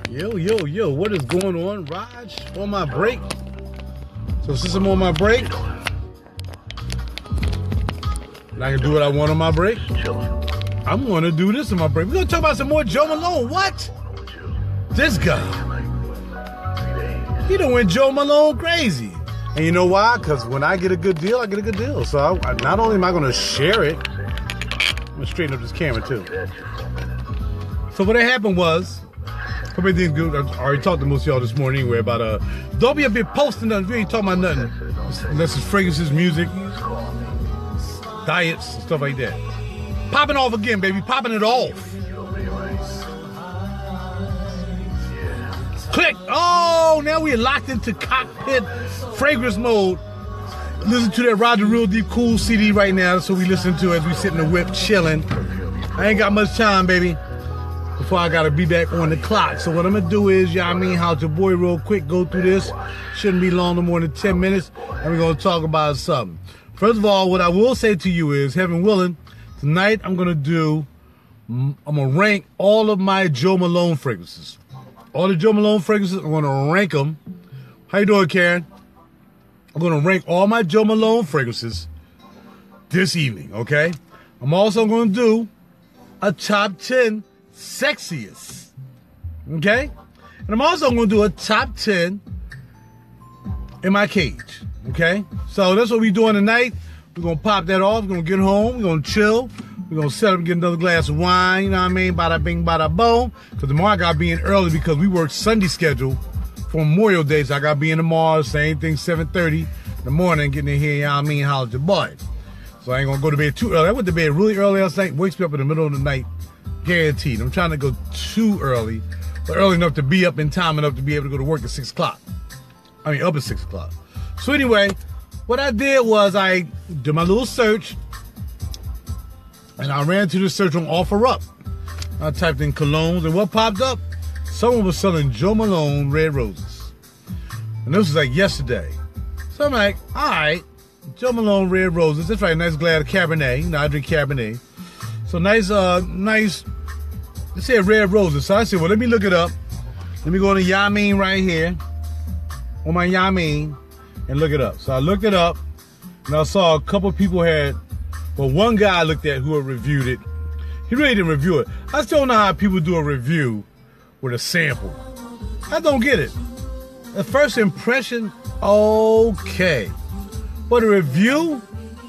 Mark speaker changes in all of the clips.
Speaker 1: Yo, what is going on, Raj? On my break. So since I'm on my break, and I can do what I want on my break, I'm gonna do this on my break. We're gonna talk about some more Joe Malone. What? This guy. He done went Joe Malone crazy. And you know why? Because when I get a good deal, I get a good deal. So not only am I gonna share it, I'm gonna straighten up this camera too. So what happened was, everything's good. I already talked to most of y'all this morning anyway about don't be up here posting nothing. We ain't talking about nothing unless it's fragrances, music, diets, and stuff like that. Popping off again, baby. Popping it off. Click. Oh, now we're locked into cockpit fragrance mode. Listen to that Roger Real Deep Cool CD right now. That's what we listen to as we sit in the whip chilling. I ain't got much time, baby, before I gotta be back on the clock. So what I'm gonna do is, how's your boy real quick, go through this. Shouldn't be long, no more than 10 minutes. And we're gonna talk about something. First of all, what I will say to you is, heaven willing, tonight I'm gonna rank all of my Joe Malone fragrances. All the Joe Malone fragrances, I'm gonna rank them. How you doing, Karen? I'm gonna rank all my Joe Malone fragrances this evening, okay? I'm also gonna do a top 10 sexiest, okay? And I'm also going to do a top 10 in my cage, okay? So that's what we're doing tonight. We're going to pop that off. We're going to get home. We're going to chill. We're going to set up and get another glass of wine, you know what I mean? Bada bing, bada boom. Because tomorrow I got to be in early because we work Sunday schedule for Memorial Day. So I got to be in tomorrow, same thing, 7:30 in the morning, getting in here, you know what I mean? Holler at your boy. So I ain't going to go to bed too early. I went to bed really early last night. Wakes me up in the middle of the night. Guaranteed. I'm trying to go too early, but early enough to be up in time enough to be able to go to work at 6 o'clock. I mean, up at 6 o'clock. So anyway, what I did was I did my little search, and I ran to the search on OfferUp. I typed in colognes, and what popped up? Someone was selling Joe Malone Red Roses. And this was like yesterday. So I'm like, all right, Joe Malone Red Roses. That's right, nice glass of Cabernet. You know, I drink Cabernet. So nice, it said Red Roses. So I said, well, let me look it up. Let me go to Yamin right here, on my Yamin, and look it up. So I looked it up, and I saw a couple people one guy I looked at who had reviewed it. He really didn't review it. I still don't know how people do a review with a sample. I don't get it. The first impression, okay. But a review,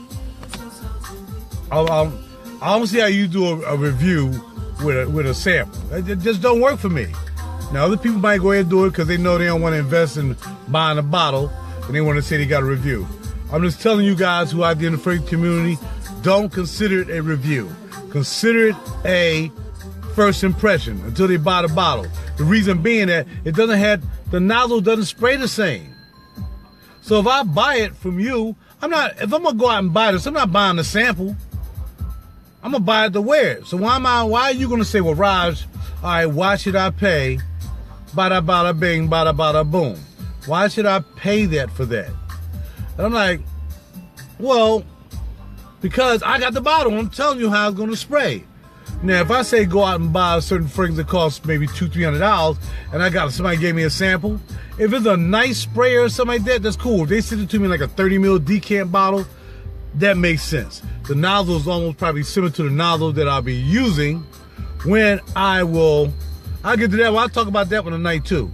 Speaker 1: I don't see how you do a review with a sample. It just don't work for me. Now, other people might go ahead and do it because they know they don't want to invest in buying a bottle and they want to say they got a review. I'm just telling you guys who out there in the fragrance community, don't consider it a review. Consider it a first impression until they buy the bottle. The reason being that the nozzle doesn't spray the same. So if I buy it from you, if I'm going to go out and buy this, I'm not buying the sample. I'm going to buy it to wear it. So why are you going to say, well, Raj, all right, why should I pay bada bada bing, bada bada boom? Why should I pay that for that? And I'm like, well, because I got the bottle. I'm telling you how it's going to spray. Now, if I say go out and buy a certain fragrance that costs maybe $200-$300, and somebody gave me a sample, if it's a nice sprayer or something like that, that's cool. If they send it to me like a 30 ml decant bottle, that makes sense. The nozzle is almost probably similar to the nozzle that I'll be using when I'll get to that one. I'll talk about that one tonight too.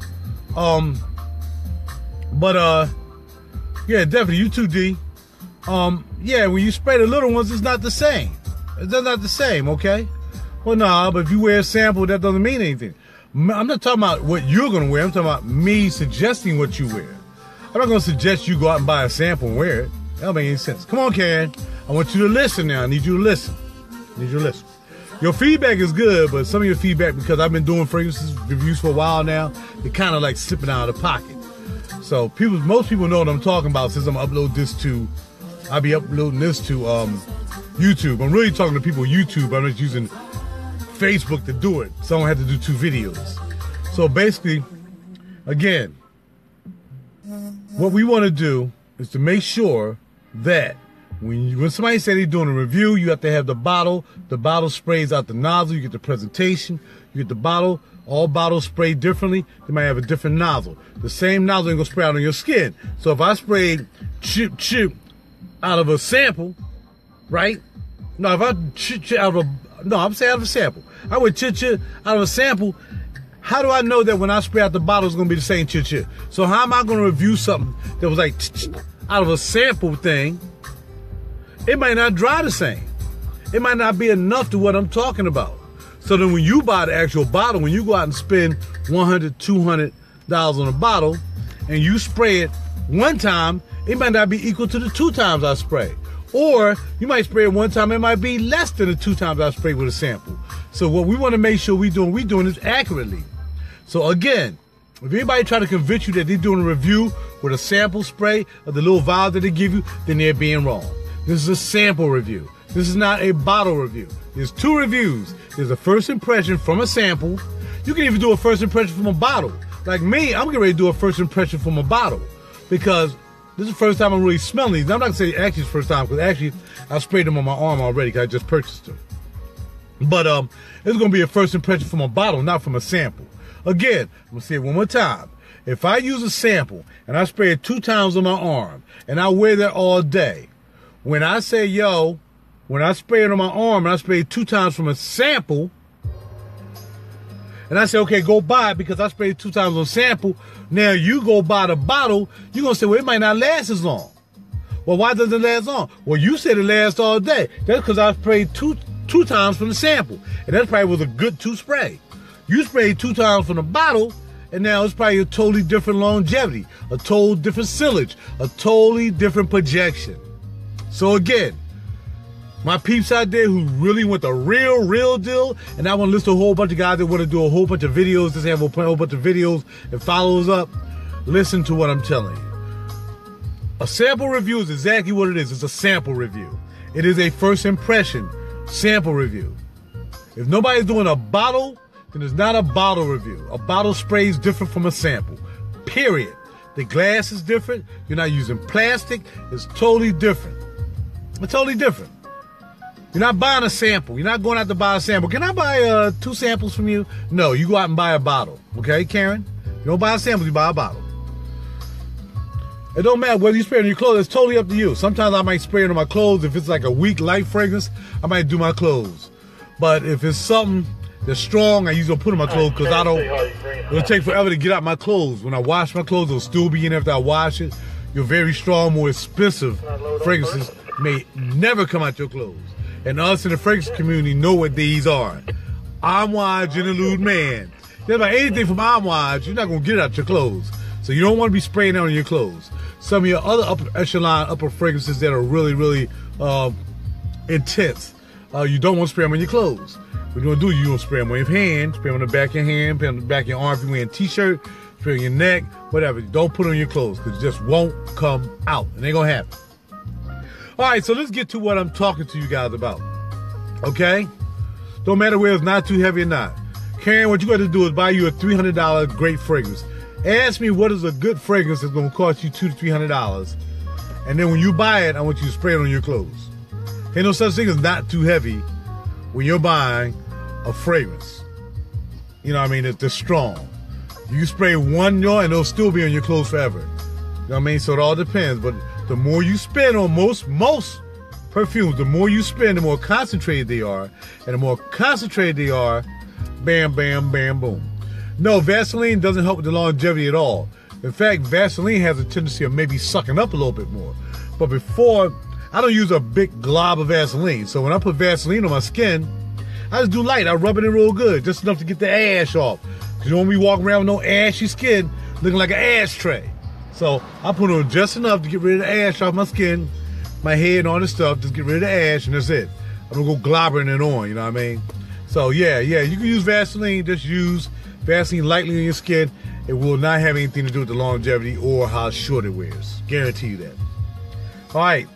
Speaker 1: Yeah, definitely, you too, D. Yeah, when you spray the little ones, it's not the same. It's not the same, okay? Well, no, but if you wear a sample, that doesn't mean anything. I'm not talking about what you're going to wear. I'm talking about me suggesting what you wear. I'm not going to suggest you go out and buy a sample and wear it. That don't make any sense. Come on, Karen. I want you to listen now. I need you to listen. Your feedback is good, but some of your feedback, because I've been doing fragrances reviews for a while now, they're kind of like slipping out of the pocket. So most people know what I'm talking about since I'll be uploading this to YouTube. I'm really talking to people on YouTube. I'm just using Facebook to do it. So I don't have to do 2 videos. So basically, again, what we want to do is to make sure that When somebody said they're doing a review, you have to have the bottle. The bottle sprays out the nozzle. You get the presentation. You get the bottle. All bottles spray differently. They might have a different nozzle. The same nozzle ain't gonna spray out on your skin. So if I sprayed chip out of a sample, right? No, if I chip out of a, no, I'm saying out of a sample. I would chip out of a sample. How do I know that when I spray out the bottle, it's gonna be the same chip? So how am I gonna review something that was like out of a sample thing? It might not dry the same. It might not be enough to what I'm talking about. So then when you buy the actual bottle, when you go out and spend $100, $200 on a bottle, and you spray it one time, it might not be equal to the 2 times I spray. Or you might spray it one time, it might be less than the 2 times I spray with a sample. So what we want to make sure we're doing this accurately. So again, if anybody try to convince you that they're doing a review with a sample spray of the little vial that they give you, then they're being wrong. This is a sample review. This is not a bottle review. There's 2 reviews. There's a first impression from a sample. You can even do a first impression from a bottle. Like me, I'm getting ready to do a first impression from a bottle because this is the first time I'm really smelling these. I'm not gonna say actually it's the first time because actually I sprayed them on my arm already because I just purchased them. But it's gonna be a first impression from a bottle, not from a sample. Again, I'm gonna say it one more time. If I use a sample and I spray it 2 times on my arm and I wear that all day, when I say, yo, when I spray it on my arm and I spray it 2 times from a sample, and I say, okay, go buy it because I sprayed it 2 times on a sample, now you go buy the bottle, you're going to say, well, it might not last as long. Well, why doesn't it last long? Well, you said it lasts all day. That's because I sprayed two times from the sample. And that probably was a good 2 spray. You sprayed 2 times from the bottle, and now it's probably a totally different longevity, a totally different sillage, a totally different projection. So again, my peeps out there who really want the real deal, and I want to list a whole bunch of guys that want to do a whole bunch of videos, just have a whole bunch of videos and follows up, listen to what I'm telling you. A sample review is exactly what it is. It's a sample review. It is a first impression sample review. If nobody's doing a bottle, then it's not a bottle review. A bottle spray is different from a sample, period. The glass is different. You're not using plastic. It's totally different. It's totally different. You're not buying a sample. You're not going out to buy a sample. Can I buy 2 samples from you? No, you go out and buy a bottle. Okay, Karen? You don't buy a sample, you buy a bottle. It don't matter whether you spray it on your clothes. It's totally up to you. Sometimes I might spray it on my clothes. If it's like a weak, light fragrance, I might do my clothes. But if it's something that's strong, I usually don't put it on my clothes because it'll take forever to get out my clothes. When I wash my clothes, it'll still be in after I wash it. Your very strong, more expensive fragrances may never come out your clothes. And us in the fragrance community know what these are. Armoire Interlude Man. There's about anything from Armoire, you're not going to get it out your clothes. So you don't want to be spraying that on your clothes. Some of your other upper echelon, upper fragrances that are really intense, you don't want to spray them on your clothes. What you want to do, you want to spray them on your hand, spray them on the back of your hand, spray them on the back of your arm if you're wearing a t-shirt, spray on your neck, whatever. Don't put it on your clothes because it just won't come out. It ain't going to happen. All right, so let's get to what I'm talking to you guys about, okay? Don't matter whether it's not too heavy or not. Karen, what you got to do is buy you a $300 great fragrance. Ask me what is a good fragrance that's going to cost you $200 to $300. And then when you buy it, I want you to spray it on your clothes. Ain't no such thing as not too heavy when you're buying a fragrance. You know what I mean? It's strong. You spray one joint and it'll still be on your clothes forever. You know what I mean? So it all depends. But the more you spend on most perfumes, the more you spend, the more concentrated they are. And the more concentrated they are, bam, bam, bam, boom. No, Vaseline doesn't help with the longevity at all. In fact, Vaseline has a tendency of maybe sucking up a little bit more. But before, I don't use a big glob of Vaseline. So when I put Vaseline on my skin, I just do light. I rub it in real good, just enough to get the ash off. Because you don't want me walking around with no ashy skin looking like an ashtray. So I put on just enough to get rid of the ash off my skin, my head and all this stuff, just get rid of the ash and that's it. I'm gonna go globbering it on, you know what I mean? So yeah, you can use Vaseline, just use Vaseline lightly on your skin. It will not have anything to do with the longevity or how short it wears. Guarantee you that. All right,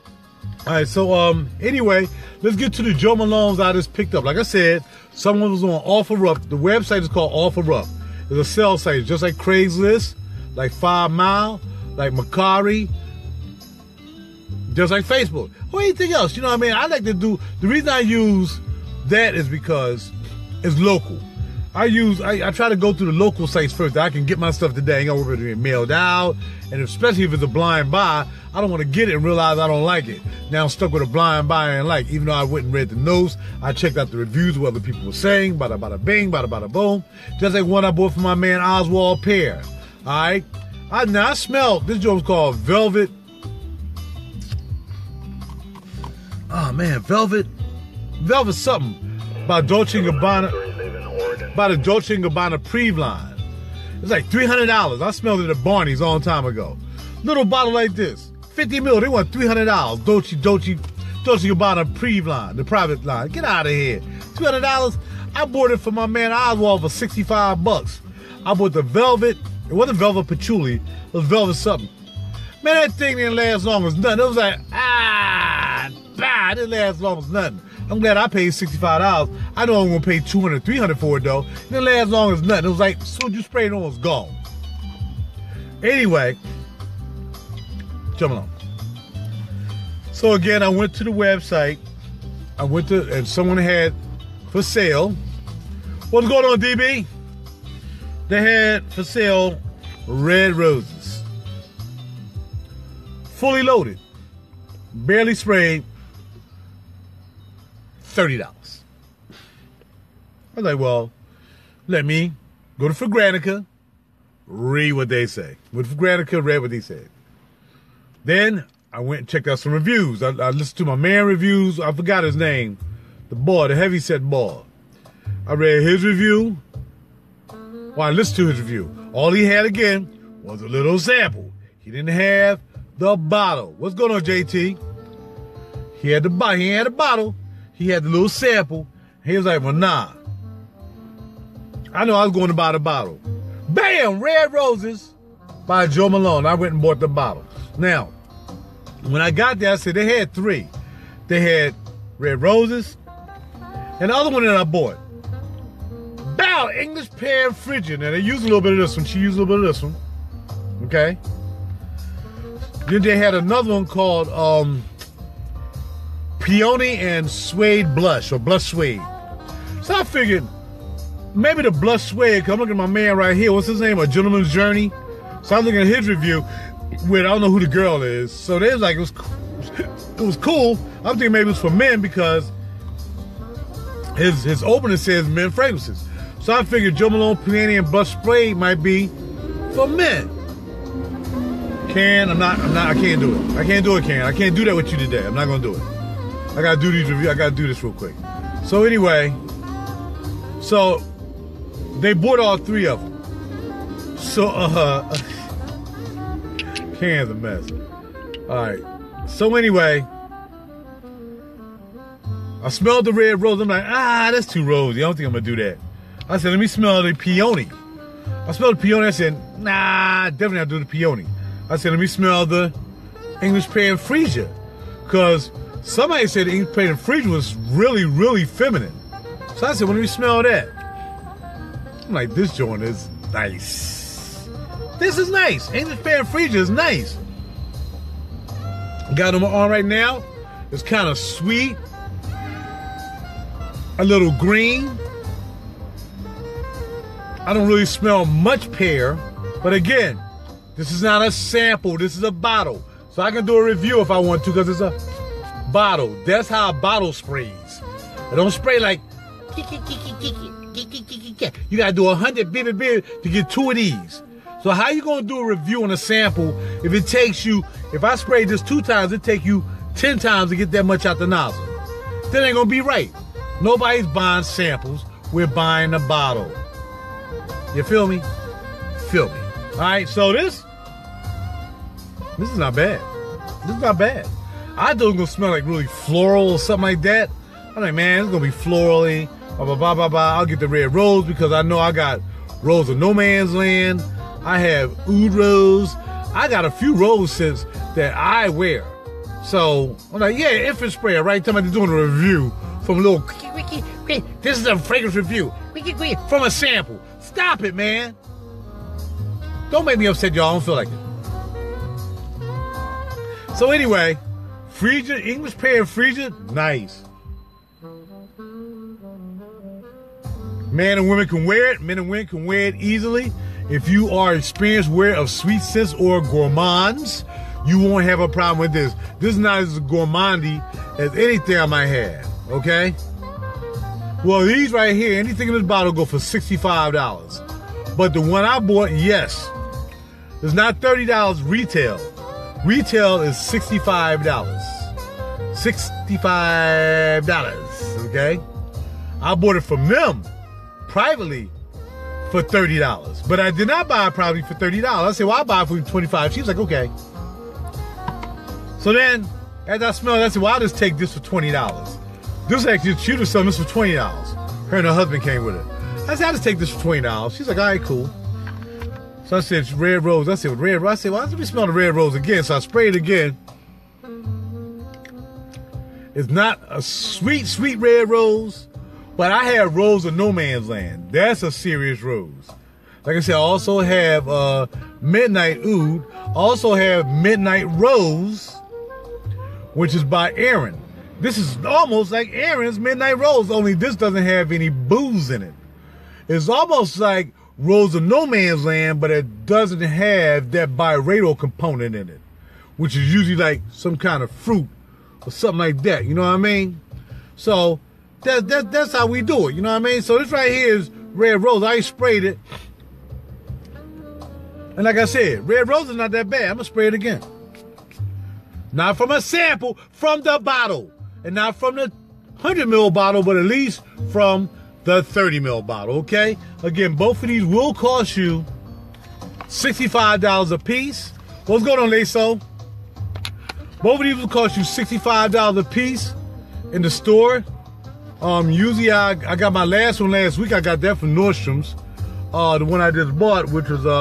Speaker 1: so anyway, let's get to the Jo Malones I just picked up. Like I said, someone was on OfferUp. The website is called OfferUp. It's a sell site, just like Craigslist, like 5 Mile, like Mercari, Just like Facebook or anything else. You know what I mean? I like to do, the reason I use that is because it's local. I try to go through the local sites first. I can get my stuff today. I ain't gonna worry about it being mailed out. And especially if it's a blind buy, I don't want to get it and realize I don't like it. Now I'm stuck with a blind buy and like, even though I went and read the notes, I checked out the reviews, what other people were saying, bada bada bing, bada bada boom. Just like one I bought from my man Oswald Pear. All right. Now I smell, this joint was called Velvet. Oh man, Velvet something by Dolce & Gabbana, by the Dolce & Gabbana Preve line. It's like $300. I smelled it at Barney's a long time ago. Little bottle like this, 50 mil. They want $300. Dolce Gabbana Preve line, the private line. Get out of here. $300. I bought it for my man Oswald for 65 bucks. I bought the Velvet. It wasn't Velvet Patchouli. It was Velvet something. Man, that thing didn't last long as nothing. It was like, it didn't last long as nothing. I'm glad I paid $65. I know I'm going to pay $200, $300 for it, though. It didn't last long as nothing. It was like, as soon as you sprayed it on, it was gone. Anyway, jumping on. So again, I went to the website. And someone had for sale. What's going on, DB? They had for sale red roses. Fully loaded. Barely sprayed. $30. I was like, well, let me go to Fragrantica, read what they say. With Fragrantica, read what they said. Then I went and checked out some reviews. I listened to my man reviews. I forgot his name. The heavyset boy. I read his review. Well, I listened to his review. All he had again was a little sample. He didn't have the bottle. What's going on, JT? He had the bottle. He had the little sample. He was like, well, nah. I know I was going to buy the bottle. Bam! Red Roses by Jo Malone. I went and bought the bottle. Now, when I got there, I said they had 3. They had Red Roses and the other one that I bought. Bow English Pear Frigid. Now, they used a little bit of this one. She used a little bit of this one. Okay? Then they had another one called Peony and Suede Blush, or Blush Suede. So I figured maybe the Blush Suede, because I'm looking at my man right here. What's his name? A Gentleman's Journey. So I'm looking at his review with, I don't know who the girl is. So they was like, it was cool. I'm thinking maybe it was for men because his opening says men fragrances. So I figured Jo Malone Peony and Blush Suede might be for men. I can't do it. I can't do it, Ken. I can't do that with you today. I'm not going to do it. I got to do these reviews. I got to do this real quick. So anyway, so they bought all 3 of them. So, Ken's a mess. All right. So anyway, I smelled the red rose. I'm like, that's too rosy. I don't think I'm going to do that. I said, let me smell the peony. I smelled the peony. I said, nah, definitely not do the peony. I said, let me smell the English Pear and Freesia. Because somebody said the English Pear and Freesia was really, really feminine. So I said, well, let me smell that. I'm like, this joint is nice. This is nice. English Pear and Freesia is nice. Got it on my arm right now. It's kind of sweet. A little green. I don't really smell much pear. But again, this is not a sample. This is a bottle. So I can do a review if I want to because it's a bottle. That's how a bottle sprays. It don't spray like you gotta do 100 baby to get 2 of these. So how you gonna do a review on a sample if it takes you, if I spray this 2 times, it take you 10 times to get that much out the nozzle? That ain't gonna be right. Nobody's buying samples. We're buying a bottle. You feel me? Feel me. All right, so this is not bad. This is not bad. I thought it was gonna smell like really floral or something like that. I'm like, man, it's gonna be florally. Blah, blah, blah, blah, blah. I'll get the red rose because I know I got Rose of No Man's Land. I have Oud Rose. I got a few rose scents that I wear. So I'm like, yeah, infant sprayer, right? Somebody doing a review from a little, this is a fragrance review from a sample. Stop it, man. Don't make me upset, y'all. I don't feel like it. So anyway, Frisia, English pear and Frisia, nice. Men and women can wear it. Men and women can wear it easily. If you are experienced wearer of sweet scents or gourmands, you won't have a problem with this. This is not as gourmandy as anything I might have, okay? Well, these right here, anything in this bottle go for $65. But the one I bought, yes, it's not $30 retail. Retail is $65. $65, okay? I bought it from them privately for $30. But I did not buy it privately for $30. I said, well, I'll buy it for $25. She was like, okay. So then, as I smelled it, I said, well, I'll just take this for $20. This actually, she was selling this for $20. Her and her husband came with it. I said, I'll just take this for $20. She's like, all right, cool. So I said, red rose. I said, red rose. I said, well, let me smell the red rose again. So I sprayed it again. It's not a sweet, sweet red rose, but I have Rose of No Man's Land. That's a serious rose. Like I said, I also have Midnight Oud. Also have Midnight Rose, which is by Aaron. This is almost like Aaron's Midnight Rose, only this doesn't have any booze in it. It's almost like Rose of No Man's Land, but it doesn't have that biracial component in it, which is usually like some kind of fruit or something like that. You know what I mean? So that's how we do it. You know what I mean? So this right here is red rose. I sprayed it. And like I said, red rose is not that bad. I'm going to spray it again. Not from a sample, from the bottle. And not from the 100 ml bottle, but at least from the 30 ml bottle, okay? Again, both of these will cost you $65 a piece. What's going on, Leso? Both of these will cost you $65 a piece in the store. Usually I got my last one last week. I got that from Nordstrom's. The one I just bought, which was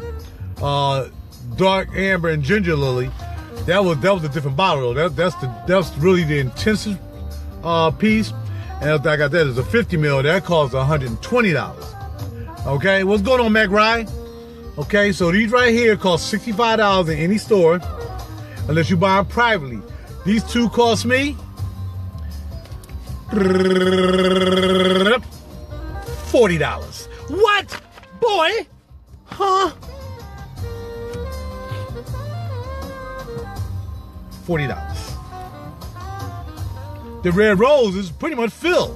Speaker 1: dark amber and ginger lily. That was a different bottle though. That's really the intensive piece. And I got that as a 50 ml. That costs $120. Okay, what's going on, Mac Rye? Okay, so these right here cost $65 in any store, unless you buy them privately. These two cost me $40. What? Boy? Huh? $40. The red rose is pretty much filled.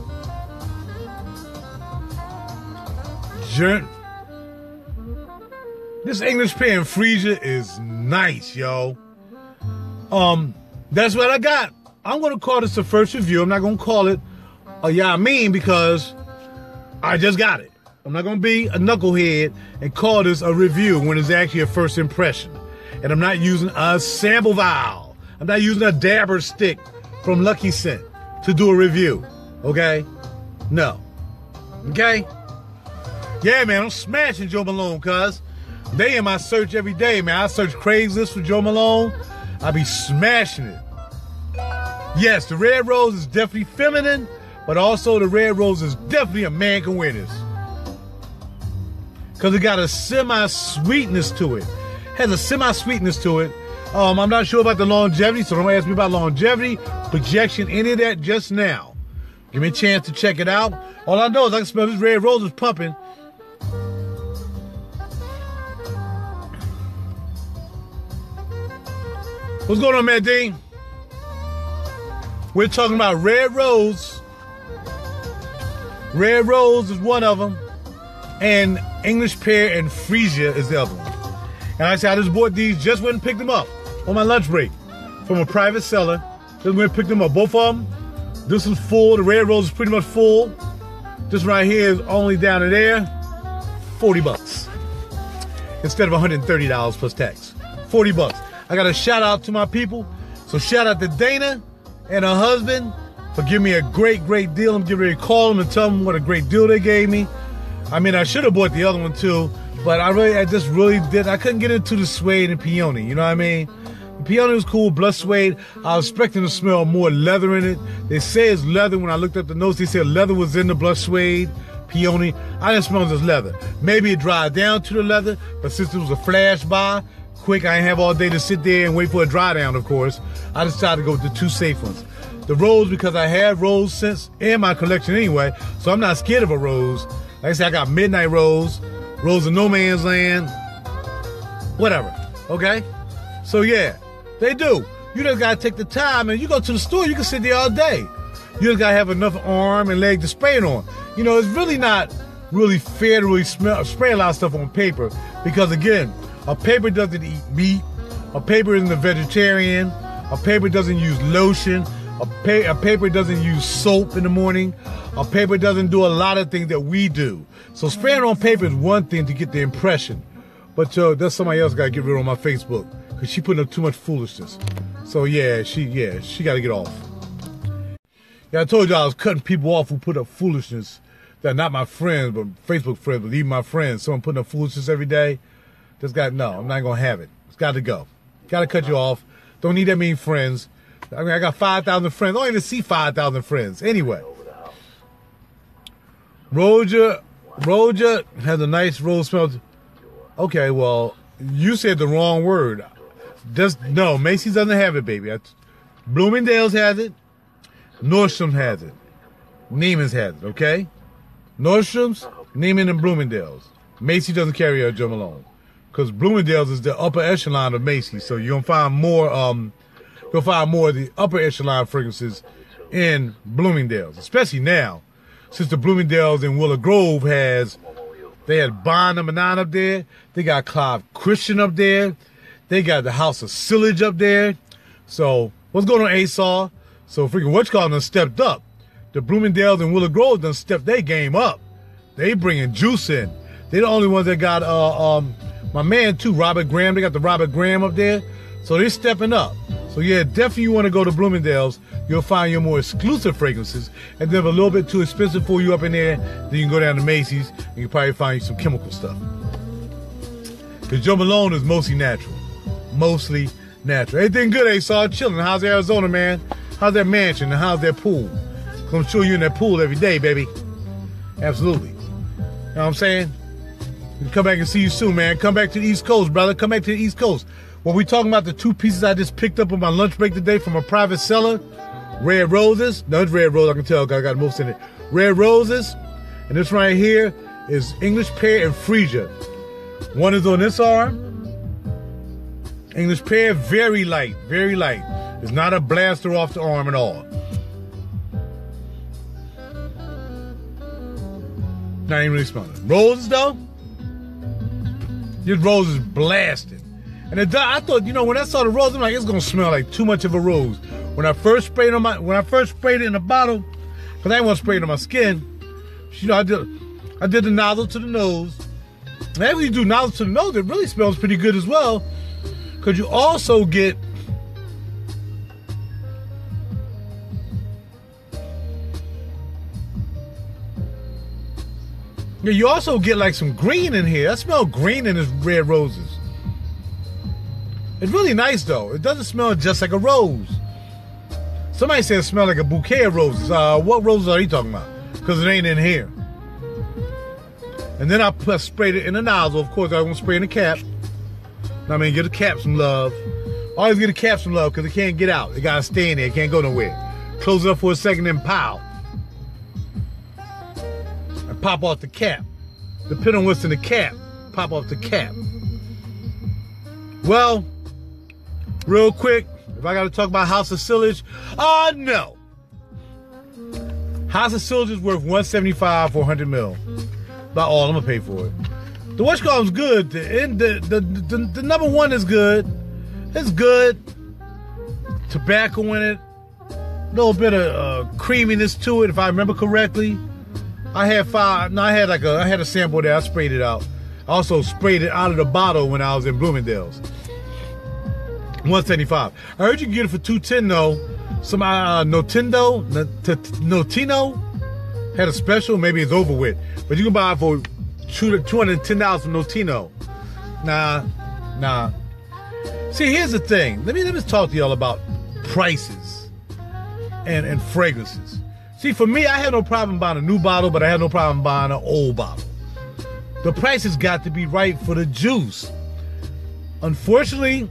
Speaker 1: This English pear and Frisia is nice, yo. That's what I got. I'm gonna call this the first review. I'm not gonna call it a yeah I mean, because I just got it. I'm not gonna be a knucklehead and call this a review when it's actually a first impression. And I'm not using a sample vial. I'm not using a dabber stick from Lucky Scent to do a review, okay? No, okay? Yeah, man, I'm smashing Jo Malone, cuz. They in my search every day, man. I search Craigslist for Jo Malone. I be smashing it. Yes, the red rose is definitely feminine, but also the red rose is definitely a man can wear this. Because it got a semi-sweetness to it. Has a semi-sweetness to it. I'm not sure about the longevity, so don't ask me about longevity, projection, any of that just now. Give me a chance to check it out. All I know is I can smell this red rose is pumping. What's going on, Matt Dean? We're talking about red rose. Red rose is one of them, and English pear and Frisia is the other one. And I said I just bought these, just went and picked them up on my lunch break from a private seller. Just went and picked them up, both of them. This is full. The red rose is pretty much full. This right here is only down to there, $40 instead of $130 plus tax. $40. I got a shout out to my people. So shout out to Dana and her husband for giving me a great, great deal. I'm getting ready to call them and tell them what a great deal they gave me. I mean, I should have bought the other one too, but I just really did. I couldn't get into the suede and peony. You know what I mean? The peony was cool, blood suede. I was expecting to smell more leather in it. They say it's leather. When I looked up the notes, they said leather was in the blood suede, peony. I didn't smell just leather. Maybe it dried down to the leather, but since it was a flash buy, quick. I ain't have all day to sit there and wait for a dry down, of course. I decided to go with the 2 safe ones. The rose, because I have rose scents in my collection anyway, so I'm not scared of a rose. Like I said, I got Midnight Rose, Rose of No Man's Land, whatever, okay? So yeah, they do. You just gotta take the time, and you go to the store, you can sit there all day. You just gotta have enough arm and leg to spray it on. You know, it's really not really fair to really spray a lot of stuff on paper, because again, a paper doesn't eat meat, a paper isn't a vegetarian, a paper doesn't use lotion, a paper doesn't use soap in the morning, a paper doesn't do a lot of things that we do. So spraying on paper is one thing to get the impression, but that's somebody else got to get rid of on my Facebook, because she putting up too much foolishness. So yeah, she got to get off. Yeah, I told you I was cutting people off who put up foolishness. That not my friends, but Facebook friends, but even my friends. Someone putting up foolishness every day. No, I'm not gonna have it. It's got to go. Got to cut you off. Don't need that many friends. I mean, I got 5,000 friends. I don't even see 5,000 friends. Anyway, Roja has a nice rose smell. Okay, well, you said the wrong word. No, Macy's doesn't have it, baby. Bloomingdale's has it. Nordstrom has it. Neiman's has it, okay? Nordstrom's, Neiman, and Bloomingdale's. Macy's doesn't carry a Jo Malone, because Bloomingdale's is the upper echelon of Macy's, so you'll find more of the upper echelon fragrances in Bloomingdale's, especially now, since the Bloomingdale's in Willow Grove they had Bond No. 9 up there, they got Clive Christian up there, they got the House of Sillage up there. So what's going on, ASAR? So freaking whatchamacallit done stepped up. The Bloomingdale's and Willow Grove done stepped their game up. They bringing juice in. They the only ones that got my man too, Robert Graham. They got the Robert Graham up there. So they're stepping up. So yeah, definitely you want to go to Bloomingdale's. You'll find your more exclusive fragrances. And then if a little bit too expensive for you up in there, then you can go down to Macy's and you can probably find you some chemical stuff. Because Jo Malone is mostly natural. Mostly natural. Everything good, ASAR? Chilling. How's Arizona, man? How's that mansion and how's that pool? I'm sure you in that pool every day, baby. Absolutely. You know what I'm saying? Come back and see you soon, man. Come back to the East Coast, brother. Come back to the East Coast. When we talking about the 2 pieces I just picked up on my lunch break today from a private seller, Red Roses. No, it's Red Rose, I can tell, because I got most in it. Red Roses. And this right here is English Pear and Freesia. One is on this arm. English Pear, very light, very light. It's not a blaster off the arm at all. Not even really smelling. Roses, though? This rose is blasted. And I thought, when I saw the rose, I'm like, it's gonna smell like too much of a rose. When I first sprayed it in the bottle, because I didn't want to spray it on my skin, I did the nozzle to the nose. And after you do nozzle to the nose, it really smells pretty good as well. Because you also get like some green in here. I smell green in this Red Roses. It's really nice though. It doesn't smell just like a rose. Somebody said it smells like a bouquet of roses. What roses are you talking about? Because it ain't in here. And then I sprayed it in the nozzle. Of course, I won't spray in the cap. I mean, give the cap some love. Always give the cap some love because it can't get out. It got to stay in there. It can't go nowhere. Close it up for a second, then pow. And pop off the cap. Depending on what's in the cap, pop off the cap. Well, real quick, if I got to talk about House of Sillage, no. House of Sillage is worth $175 for 100 mil. About all I'm gonna pay for it. The whatchamacallit's good. The number 1 is good. It's good. Tobacco in it. A little bit of creaminess to it, if I remember correctly. I had a sample there. I sprayed it out. I also sprayed it out of the bottle when I was in Bloomingdale's. $175. I heard you can get it for $210 though. Some Notino had a special. Maybe it's over with, but you can buy it for $210 from Notino. Nah. See, here's the thing. Let me talk to y'all about prices and fragrances. See, for me, I had no problem buying a new bottle, but I had no problem buying an old bottle. The price has got to be right for the juice. Unfortunately,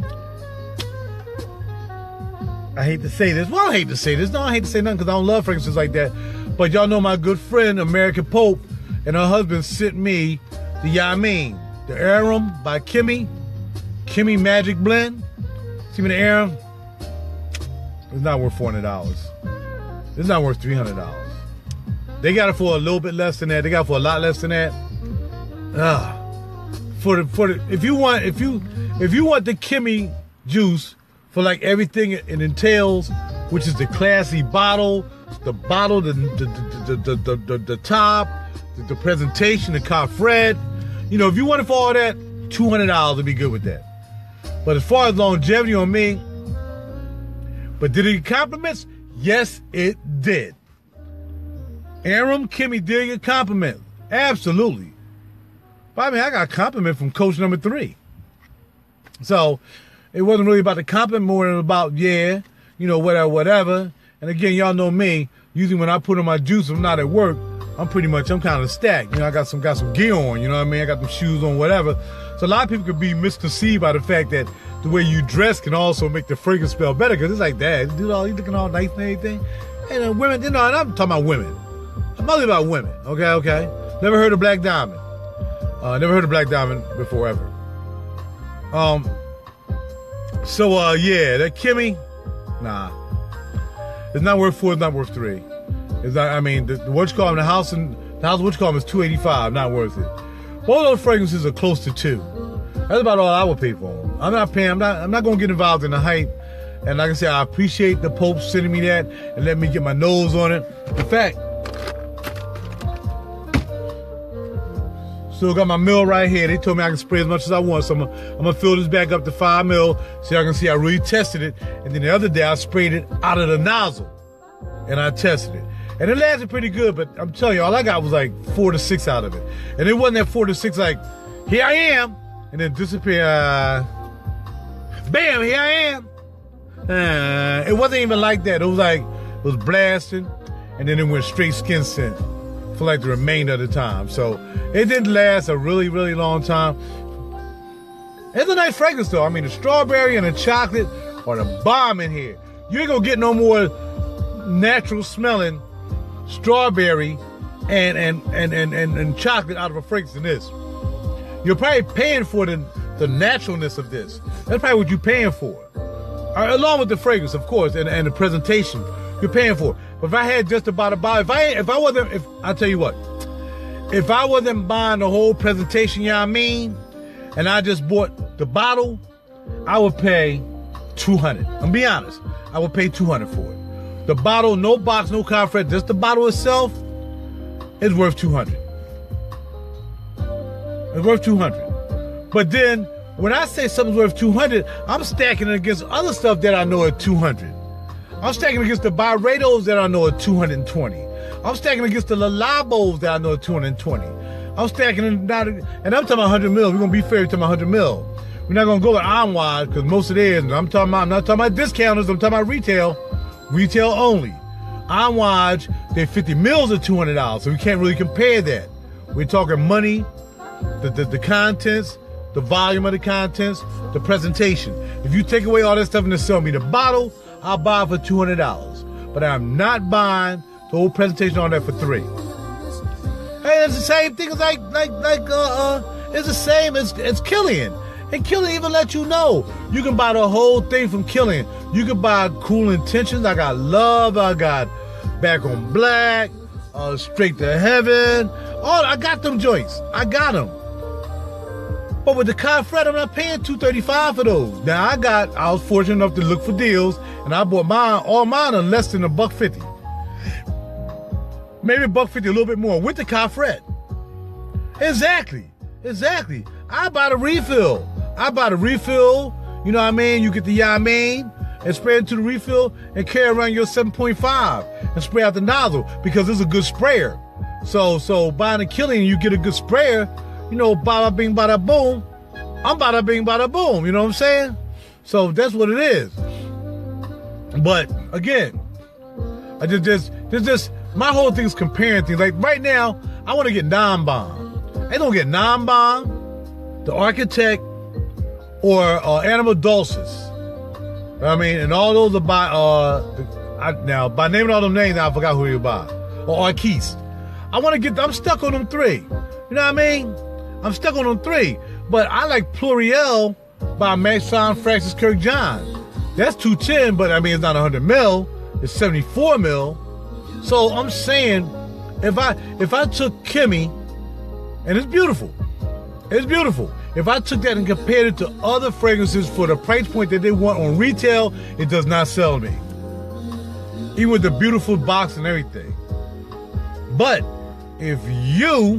Speaker 1: I hate to say this. Well, I hate to say this. No, I hate to say nothing because I don't love fragrances like that. But y'all know my good friend, American Pope, and her husband sent me the Yamin, the Aram by Kimmy Magic Blend. See me the Aram? It's not worth $400. It's not worth $300. They got it for a little bit less than that. They got it for a lot less than that. If you want the Kimmy juice for like everything it entails, which is the classy bottle, the top, the presentation, the coffret. You know, if you want it for all that, $200 would be good with that. But as far as longevity on me, but did it get compliments? Yes, it did. Aram Kimmy did get compliments. Absolutely. But I mean, I got a compliment from coach number 3. So it wasn't really about the compliment, more than about, yeah, you know, whatever. And again, y'all know me. Usually when I put on my juice, if I'm not at work, I'm kind of stacked. You know, I got some gear on, you know what I mean? I got them shoes on, whatever. So a lot of people could be misconceived by the fact that the way you dress can also make the fragrance smell better, because it's like that. Dude, you looking all nice and everything. And women, you know, and I'm talking about women. I'm mostly about women, okay? Never heard of Black Diamond. Never heard of Black Diamond before, ever. Yeah, that Kimmy, nah. It's not worth 4, it's not worth 3. It's not, I mean, the what you call them, the house what you call them is $285, not worth it. Both those fragrances are close to $2. That's about all I would pay for them. I'm not gonna get involved in the hype. And like I said, I appreciate the Pope sending me that and letting me get my nose on it. In fact, still got my mill right here. They told me I can spray as much as I want, so I'm gonna fill this back up to 5 mil so y'all can see I really tested it. And then the other day I sprayed it out of the nozzle and I tested it. And it lasted pretty good, but I'm telling you, all I got was like 4 to 6 out of it. And it wasn't that 4 to 6 like, here I am, and then disappear. Bam, here I am. It wasn't even like that. It was like, it was blasting, and then it went straight skin scent for like the remainder of the time. So it didn't last a really, really long time. It's a nice fragrance though. I mean, the strawberry and the chocolate are the bomb in here. You ain't gonna get no more natural smelling strawberry and chocolate out of a fragrance than this. You're probably paying for the naturalness of this. That's probably what you're paying for. Along with the fragrance, of course, and the presentation, you're paying for it. But if I had just about a bottle, I'll tell you what, if I wasn't buying the whole presentation, you know what I mean, and I just bought the bottle, I would pay $200. I'm be honest, I would pay $200 for it. The bottle, no box, no coffret, just the bottle itself is worth $200. It's worth $200. But then, when I say something's worth $200, I'm stacking it against other stuff that I know are $200. I'm stacking against the Byredos that I know are $220. I'm stacking against the Le Labos that I know are $220. I'm stacking it down, and I'm talking about 100 mil. We're gonna be fair, we're talking about 100 mil. We're not gonna go with Amouage because most of theirs. I'm not talking about discounters. I'm talking about retail. Retail only. Amouage, they're 50 mils at $200, so we can't really compare that. We're talking money, the contents, the volume of the contents, the presentation. If you take away all that stuff and just sell me the bottle, I'll buy it for $200. But I'm not buying the whole presentation on that for $3. Hey, it's the same thing as it's the same as Killian. And Killian even let you know. You can buy the whole thing from Killian. You can buy Cool Intentions. I got Love. I got Back on Black. Straight to Heaven. I got them joints. I got them. But with the Coffret, I'm not paying $235 for those. Now I was fortunate enough to look for deals, and I bought all mine are less than $150. Maybe $150, a little bit more with the Coffret. Exactly. I buy the refill. You know what I mean? You get the Yamin and spray it to the refill and carry around your 7.5 and spray out the nozzle because it's a good sprayer. So buying a Killian, you get a good sprayer. You know, bada bing, bada boom. I'm bada bing, bada boom. You know what I'm saying? So that's what it is. But again, my whole thing is comparing things. Like right now, I want to get non-bomb. I don't get non-bomb, the Architect, or Animal Dulcis. I mean, and all those are by now by naming all them names, I forgot who you by. Or Arquise. I'm stuck on them three. You know what I mean? I'm stuck on them three. But I like Pluriel by Maxine Francis Kirk John. That's 210, but I mean it's not 100 mil. It's 74 mil. So I'm saying, if I took Kimmy, and it's beautiful. It's beautiful. If I took that and compared it to other fragrances for the price point that they want on retail, it does not sell me. Even with the beautiful box and everything. But if you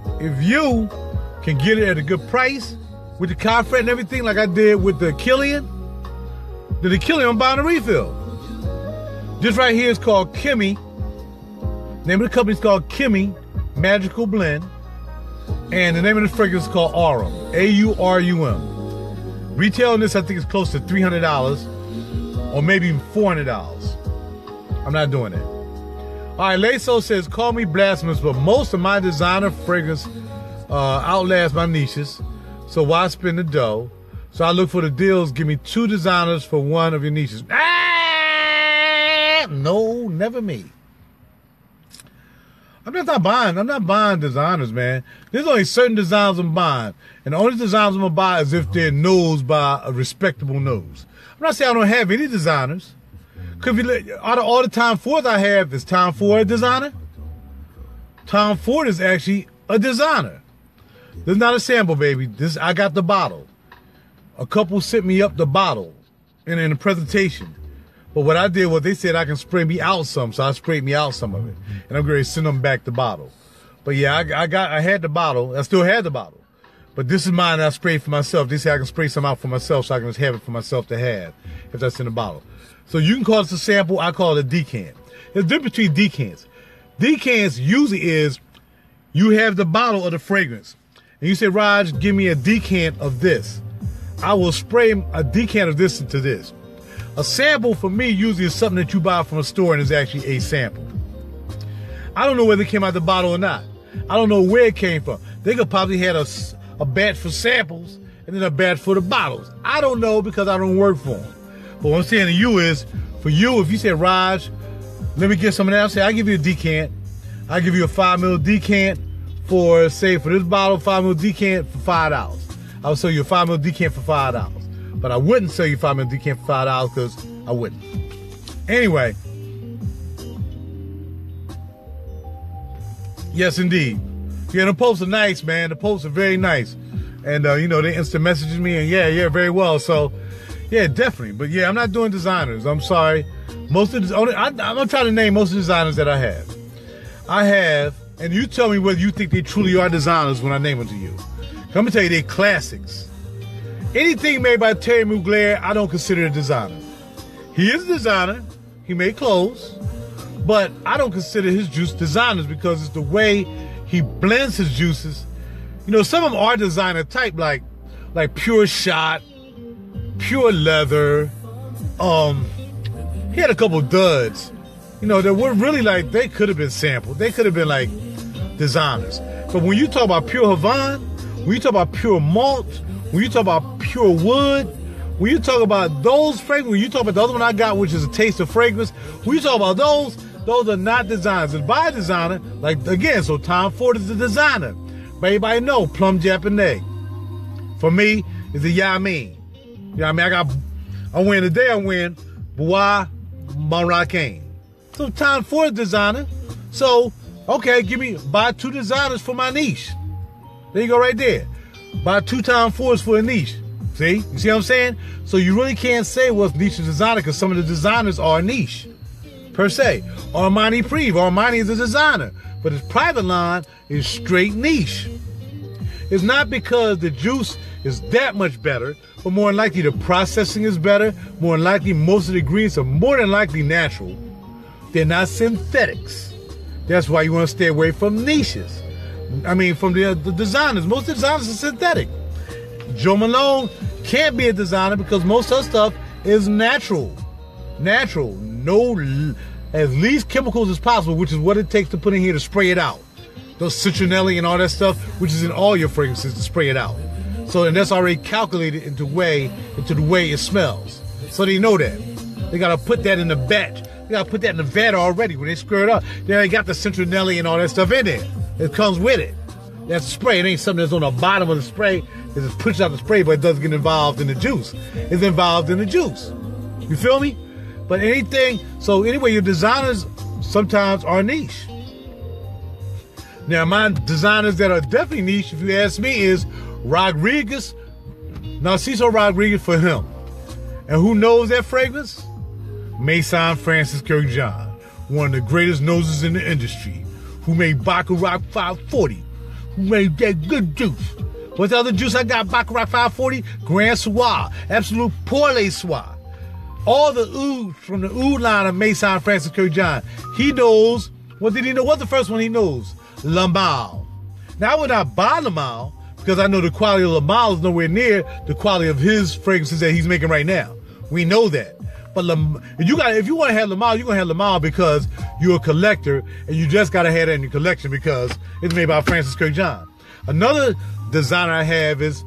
Speaker 1: can get it at a good price with the Carfret and everything, like I did with the Killian, I'm buying a refill. This right here is called Kimmy. Name of the company is called Kimmy Magical Blend. And the name of the fragrance is called Aurum. A-U-R-U-M. Retail on this, I think, is close to $300 or maybe even $400. I'm not doing it. All right, Leso says, call me blasphemous, but most of my designer fragrance outlast my niches. So why spend the dough? So I look for the deals. Give me 2 designers for one of your niches. No, never me. I'm not buying designers, man. There's only certain designs I'm buying. And the only designs I'm going to buy is if they're nosed by a respectable nose. I'm not saying I don't have any designers. Because out of all the Tom Fords I have, is Tom Ford a designer? Tom Ford is actually a designer. This is not a sample, baby. I got the bottle. A couple sent me up the bottle in the presentation. But what I did was they said I can spray me out some, so I sprayed me out some of it. And I'm going to send them back the bottle. But yeah, I had the bottle. I still had the bottle. But this is mine that I sprayed for myself. They say I can spray some out for myself so I can just have it for myself to have if that's in the bottle. So you can call this a sample. I call it a decant. There's a difference between decants. Decants usually is you have the bottle of the fragrance. And you say, Raj, give me a decant of this. I will spray a decant of this into this. A sample for me usually is something that you buy from a store and is actually a sample. I don't know whether it came out the bottle or not. I don't know where it came from. They could probably had a batch for samples and then a batch for the bottles. I don't know because I don't work for them. But what I'm saying to you is, for you, if you say, Raj, let me get some of that, I'll say, I'll give you a decant. I'll give you a 5 ml decant for, say, for this bottle, 5 ml decant for $5. I'll sell you a 5 ml decant for $5. But I wouldn't sell you 5 ml decant for $5 because I wouldn't. Anyway. Yes, indeed. Yeah, the posts are nice, man. The posts are very nice. And, you know, they instant messages me and yeah, very well. So, yeah, definitely. But yeah, I'm not doing designers. I'm sorry. Most of the, I'm going to try to name most of the designers that I have. I have, and you tell me whether you think they truly are designers when I name them to you. I'm going to tell you they're classics. Anything made by Terry Mugler, I don't consider a designer. He is a designer. He made clothes. But I don't consider his juice designers because it's the way he blends his juices. You know, some of them are designer type, like Pure Shot, Pure Leather. He had a couple duds, you know, that were really like, they could have been sampled. They could have been like designers. But when you talk about Pure Havana, when you talk about Pure Malt, when you talk about Pure Wood, when you talk about those fragrances, when you talk about the other one I got, which is a Taste of Fragrance, when you talk about those are not designers. And by a designer, like, again, so Tom Ford is the designer. But everybody know Plum Japanese. For me, it's a Yamin. You know what I mean? I'm wearing today, I'm wearing Bois Moroccan. So Tom Ford designer. So, okay, buy 2 designers for my niche. There you go right there. Buy 2 Tom Fords for a niche. See? You see what I'm saying? So you really can't say what's niche is designer because some of the designers are niche, per se. Armani Privé. Armani is a designer, but his private line is straight niche. It's not because the juice is that much better, but more than likely the processing is better. More than likely most of the ingredients are more than likely natural. They're not synthetics. That's why you want to stay away from niches. I mean, from the designers. Most of the designers are synthetic. Jo Malone can't be a designer because most of her stuff is natural. Natural. No, as least chemicals as possible, which is what it takes to put in here to spray it out. Those citronelli and all that stuff, which is in all your fragrances to spray it out. So and that's already calculated into the way it smells. So they know that. They gotta put that in the batch. They gotta put that in the vat already when they stir it up. They already got the citronella and all that stuff in there. It comes with it. That's spray. It ain't something that's on the bottom of the spray. It just pushes out the spray, but it doesn't get involved in the juice. It's involved in the juice. You feel me? But anything, so anyway, your designers sometimes are niche. Now, my designers that are definitely niche, if you ask me, is Rodriguez. Narciso Rodriguez for him. And who knows that fragrance? Maison Francis Kurkdjian, one of the greatest noses in the industry, who made Baccarat 540, who made that good juice. What's the other juice I got? Baccarat 540, Grand Soir, Absolute Pour Les Soir. All the oud from the oud line of Maison Francis Kurkdjian. He knows, what did he know? What's the first one he knows? Le Male. Now, I would not buy Le Male because I know the quality of Le Male is nowhere near the quality of his fragrances that he's making right now. We know that. But if you want to have Le Male, you're going to have Le Male because you're a collector and you just got to have that in your collection because it's made by Francis Kurkdjian. Another designer I have is,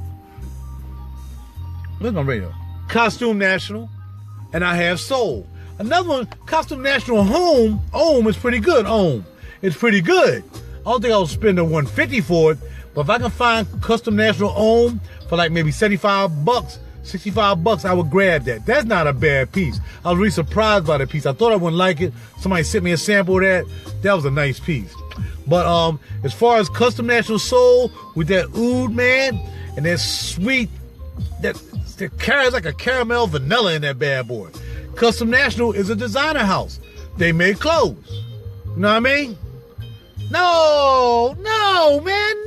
Speaker 1: look on radio, Costume National, and I have Soul. Another one, Costume National Homme is pretty good. It's pretty good. I don't think I'll spend the $150 for it, but if I can find Custom National Homme for like maybe $75, $65, I would grab that. That's not a bad piece. I was really surprised by the piece. I thought I wouldn't like it. Somebody sent me a sample of that. That was a nice piece. But as far as Custom National Soul with that oud, man, and that sweet, that carries like a caramel vanilla in that bad boy. Custom National is a designer house. They make clothes. You know what I mean? No, man,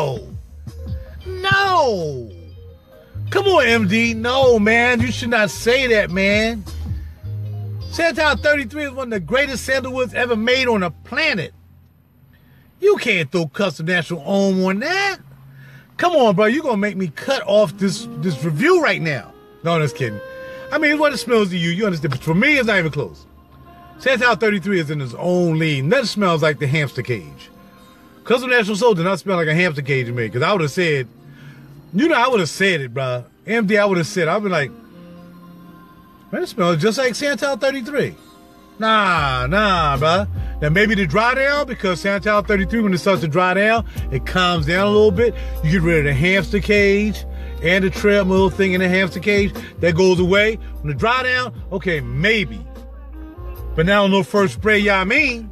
Speaker 1: no. Come on, MD. No, man, you should not say that, man. Santal 33 is one of the greatest sandalwoods ever made on the planet. You can't throw Custom National on that. Come on, bro. You're going to make me cut off this review right now. No, I'm just kidding. I mean, what it smells to you, you understand. But for me, it's not even close. Santal 33 is in its own league. That smells like the hamster cage. Custom National Soul did not smell like a hamster cage to me. Because I would have said, I would have said it, bro. MD, I would have said, I'd be like, man, it smells just like Santal 33. Nah, bro. Now, maybe the dry down, because Santal 33, when it starts to dry down, it calms down a little bit. You get rid of the hamster cage and the treadmill thing in the hamster cage. That goes away. When it dry down, okay, maybe. But now no first spray, y'all mean.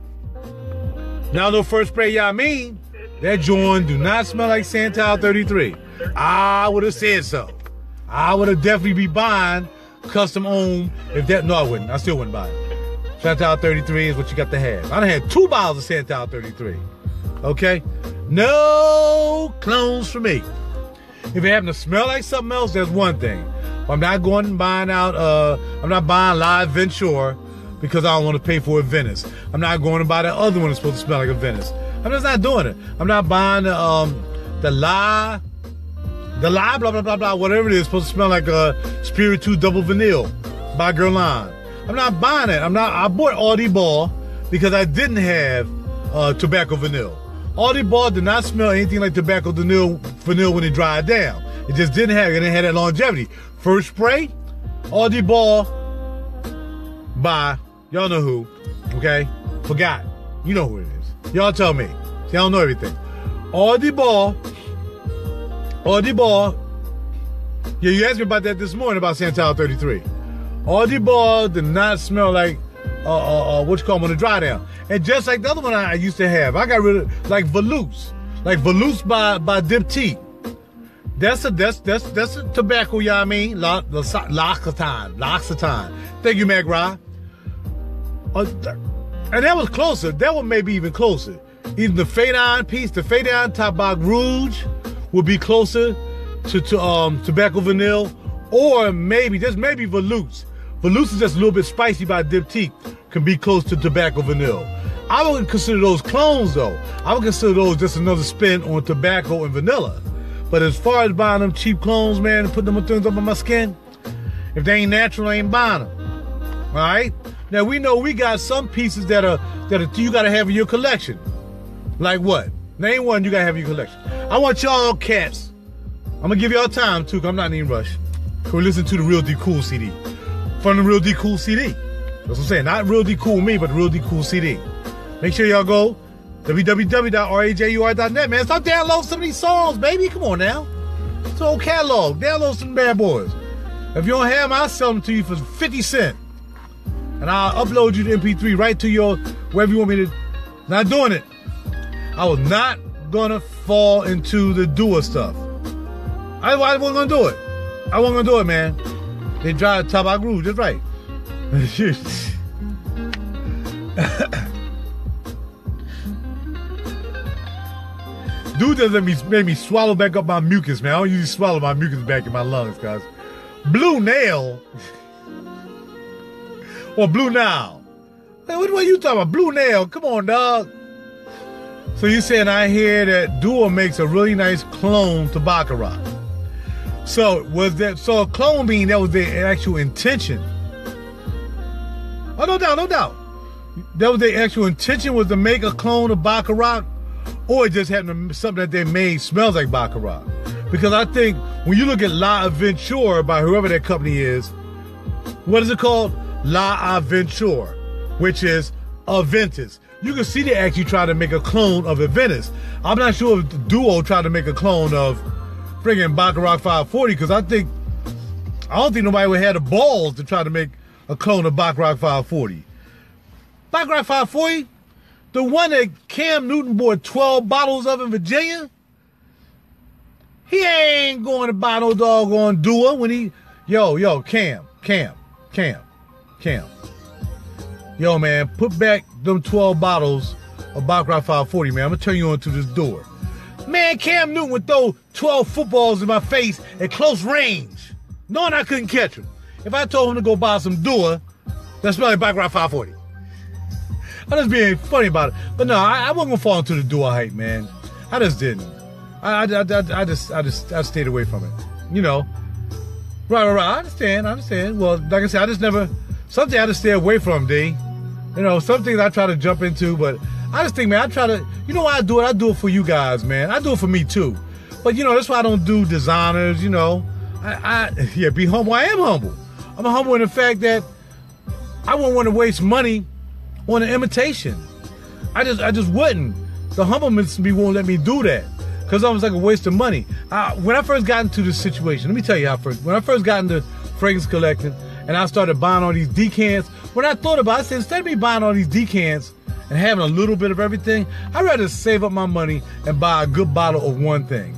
Speaker 1: That joint do not smell like Santal 33. I would have said so. I would have definitely be buying Custom Homme if that, no, I wouldn't. I still wouldn't buy it. Santal 33 is what you got to have. I done had 2 bottles of Santal 33. Okay? No clones for me. If it happen to smell like something else, that's one thing. I'm not going and buying I'm not buying Live Venture because I don't want to pay for a Venice. I'm not going to buy the other one that's supposed to smell like a Venice. I'm just not doing it. I'm not buying the La blah blah blah blah, whatever it is, supposed to smell like a Spiritu Double Vanille by Guerlain. I'm not buying it. I bought Audi Ball because I didn't have tobacco vanille. Audi Ball did not smell anything like tobacco vanille when it dried down. It just didn't have it. It didn't have that longevity. First spray, Audi Ball by y'all know who, okay? Forgot. You know who it is. Y'all tell me. See, I don't know everything. Audi Ball. Yeah, you asked me about that this morning about Santal 33. Audi Ball did not smell like what you call them on the dry down. And just like the other one I used to have, I got rid of like Velouz by Diptyque. That's a tobacco, you know what I mean? L'Occitane. Thank you, Mac Ra. And that was closer. That one may be even closer. Even the Fade-On piece, the Fade-On Tabac Rouge would be closer to tobacco vanille, or maybe Velouz. Velouz is just a little bit spicy by Diptyque, can be close to tobacco vanille. I wouldn't consider those clones though. I would consider those just another spin on tobacco and vanilla. But as far as buying them cheap clones, man, and putting them things up on my skin, if they ain't natural, I ain't buying them. All right? Now we know we got some pieces that you gotta have in your collection. Like what? Name one you gotta have in your collection. I want y'all cats. I'm gonna give y'all time too, cause I'm not in any rush. We listen to the Real D Cool CD. From the Real D Cool CD. That's what I'm saying. Not Real D Cool me, but the Real D Cool CD. Make sure y'all go www.rajur.net, man. Start downloading some of these songs, baby. Come on now. It's an old catalog. Download some bad boys. If you don't have them, I'll sell them to you for 50 cents. And I'll upload you the MP3 right to your, wherever you want me to. Not doing it. I was not gonna fall into the doer stuff. I wasn't gonna do it. I wasn't gonna do it, man. They drive top I grew, just right. Dude doesn't make me swallow back up my mucus, man. I don't usually swallow my mucus back in my lungs, guys. Blue Nail. Or Blue Nile. Man, what are you talking about? Blue Nail. Come on, dog. So you saying I hear that Dua makes a really nice clone to Baccarat. So a clone being that was their actual intention. Oh, no doubt, no doubt. That was their actual intention, was to make a clone of Baccarat, or it just happened to something that they made smells like Baccarat. Because I think when you look at La Aventure by whoever that company is, what is it called? La Aventure, which is Aventus. You can see they actually try to make a clone of Aventus. I'm not sure if the Duo tried to make a clone of friggin' Baccarat 540, because I don't think nobody would have the balls to try to make a clone of Baccarat 540. Baccarat 540, the one that Cam Newton bought 12 bottles of in Virginia, he ain't going to buy no doggone Dua when he, Cam. Yo, man, put back them 12 bottles of Baccarat 540, man. I'm going to turn you on to this door. Man, Cam Newton would throw 12 footballs in my face at close range, knowing I couldn't catch him. If I told him to go buy some Dua, that smelled like Baccarat 540. I'm just being funny about it. But no, I wasn't going to fall into the Dua hype, man. I just didn't. I just stayed away from it. You know. Right. I understand. Well, like I said, something I just stay away from, D. You know, some things I try to jump into, but I just think, man, I try to, you know why I do it? I do it for you guys, man. I do it for me too. But, you know, that's why I don't do designers, you know. Be humble. I am humble. I'm humble in the fact that I wouldn't want to waste money on an imitation. I just wouldn't. The humbleness in me won't let me do that, because I was like a waste of money. When I first got into this situation, let me tell you when I first got into fragrance collecting and I started buying all these decants, when I thought about it, I said, instead of me buying all these decants and having a little bit of everything, I'd rather save up my money and buy a good bottle of one thing.